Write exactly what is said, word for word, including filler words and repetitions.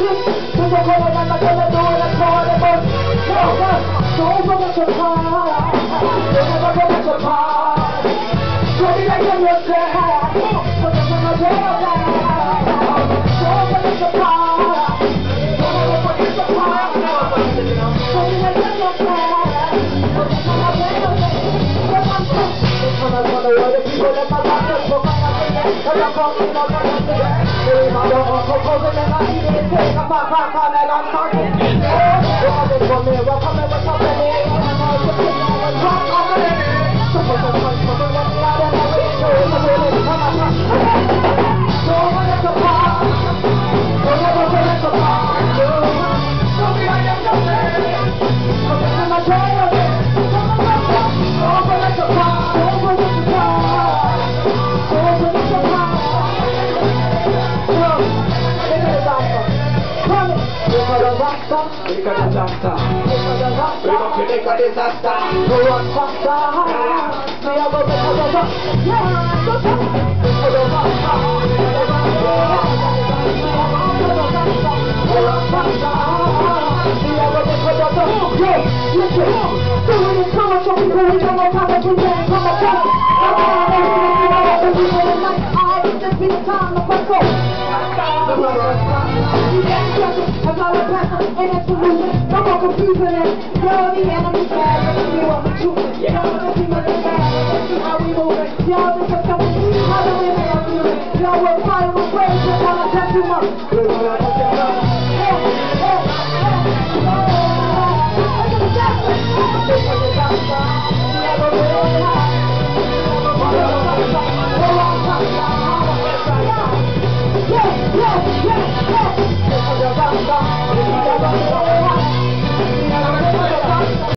this. Put the color and I'm gonna do it and call it a no, no. Don't forget your part. Don't ever forget your part. Show me like you're yourself. Put the color down. Don't forget your part. Don't ever forget your part. Show me like you're yourself. Put the color down. I'm gonna worry people that my doctors will find out again. Cause I'm talking about my doctors again. Hey, my dog, I'm proposing and I need it. Take a pop, pop, pop, and I'm talking. You're coming for me, we're coming with something. I'm all just sitting on the top of the lady. So put the punch, put the one out and I'm ready to it. I'm ready to come on, come on. Don't forget the pop. Don't ever forget the pop. Don't be like I'm just saying. Come on, my child. Don't forget the pop. Make a disaster. We gon' make a disaster. Go on faster. Me a go make a disaster. Yeah, go faster. Go faster. Go on faster. Me a go make a disaster. Yo, listen. Doing it so much for people who don't know how to do it. Come on, come on. This be the time to fuck up. You can't trust it. I got a passion and a solution. No more confusion. You're the enemy bad. You want the truth. You're the team of the bad. See how we moving. Y'all the successful. How do we make a feeling? Y'all will fire with praise. Just wanna touch you up.